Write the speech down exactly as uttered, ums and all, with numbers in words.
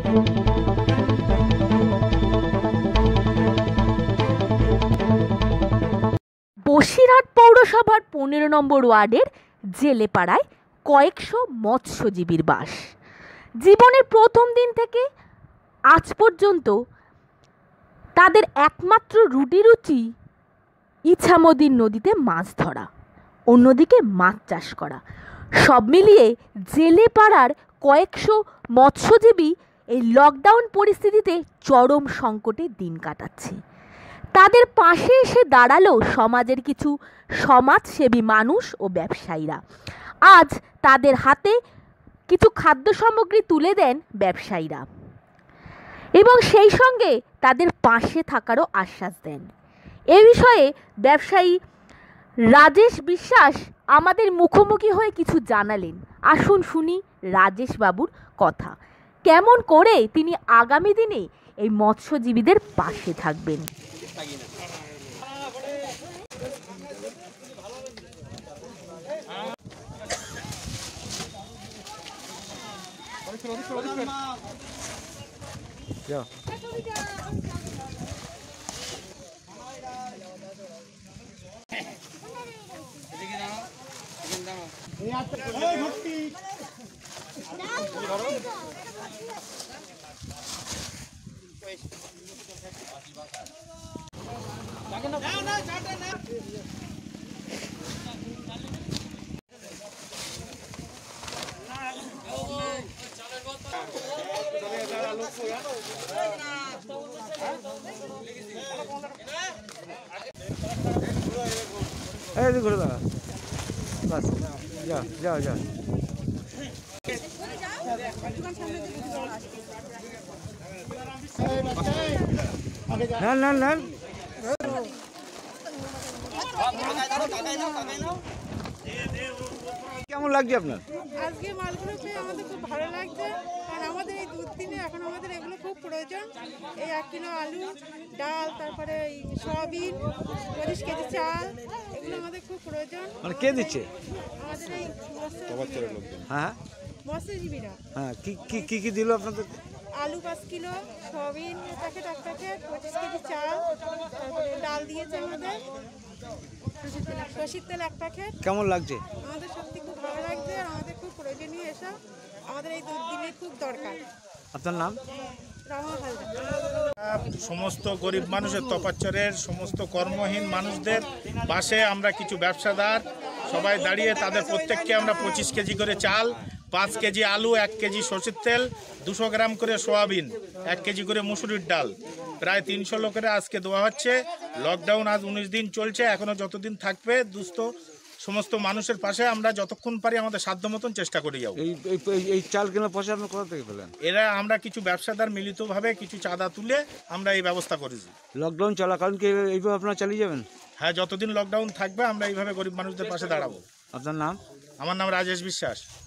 বসিরহাট পৌরসভার পনেরো নম্বর ওয়ার্ডের জেলেপাড়ায় কয়েকশো মৎস্যজীবীর বাস। জীবনের প্রথম দিন থেকে আজ পর্যন্ত তাদের একমাত্র রুটি রুচি ইছামতি নদীতে মাছ ধরা, অন্যদিকে মাছ চাষ করা। সব মিলিয়ে জেলেপাড়ার কয়েকশো মৎস্যজীবী এই লকডাউন পরিস্থিতিতে চরম সংকটে দিন কাটাচ্ছে। তাদের পাশে এসে দাঁড়ালো সমাজের কিছু সমাজসেবী মানুষ ও ব্যবসায়ীরা। আজ তাদের হাতে কিছু খাদ্য সামগ্রী তুলে দেন ব্যবসায়ীরা এবং সেই সঙ্গে তাদের পাশে থাকারও আশ্বাস দেন। এ বিষয়ে ব্যবসায়ী রাজেশ বিশ্বাস আমাদের মুখোমুখি হয়ে কিছু জানালেন। আসুন শুনি রাজেশ বাবুর কথা, কেমন করে তিনি আগামী দিনে এই মৎস্যজীবীদের পাশে থাকবেন। ঘুরে দাঁড়া, বাস যাও যাও যাও। নেন নেন নেন। কেমন লাগছে আপনার? আজকে মালগুলো পেয়ে আমাদের খুব ভালো লাগছে, কারণ আমাদের এই দুদিনে এখন আমাদের এগুলো খুব প্রয়োজন। এই এক কিলো আলু, ডাল, তারপরে এই সয়াবিন, পঁচিশ কেজি চাল, এগুলো আমাদের খুব প্রয়োজন। মানে কে দিচ্ছে? আমাদের এই হ্যাঁ মৎস্যজীবীরা। হ্যাঁ কি কি কি কি দিল আপনাদের? আলু পাঁচ কিলো, সয়াবিন প্যাকেট এক প্যাকেট, পঁচিশ কেজি চাল, তারপরে ডাল দিয়েছে আমাদের, সর্ষের তেল এক প্যাকেট। কেমন লাগছে? আমাদের সত্যি খুব ভালো লাগছে, আর আমাদের খুব প্রয়োজনীয় এসব, আমাদের এই দুদিনে খুব দরকার। আপনার নাম? সমস্ত গরিব মানুষের, তপাচ্চরের সমস্ত কর্মহীন মানুষদের পাশে আমরা কিছু ব্যবসাদার সবাই দাঁড়িয়ে তাদের প্রত্যেককে আমরা পঁচিশ কেজি করে চাল, পাঁচ কেজি আলু, এক কেজি সর্ষের তেল, দুশো গ্রাম করে সোয়াবিন, এক কেজি করে মুসুরির ডাল, প্রায় তিনশো লোকের আজকে দেওয়া হচ্ছে। লকডাউন আজ উনিশ দিন চলছে, এখনও যতদিন থাকবে দুস্থ সমস্ত মানুষের পাশে আমরা যতক্ষণ পারি আমাদের সাধ্য মতন চেষ্টা করে যাবো। এই এই চাল কেনার পয়সা আপনি কোথা থেকে পেলেন? এরা আমরা কিছু ব্যবসাদার মিলিতভাবে কিছু চাঁদা তুলে আমরা এই ব্যবস্থা করেছি। লকডাউন চলাকালীন কি এইভাবে আপনারা চালিয়ে যাবেন? হ্যাঁ, যতদিন লকডাউন থাকবে আমরা এইভাবে গরিব মানুষদের পাশে দাঁড়াবো। আপনার নাম? আমার নাম রাজেশ বিশ্বাস।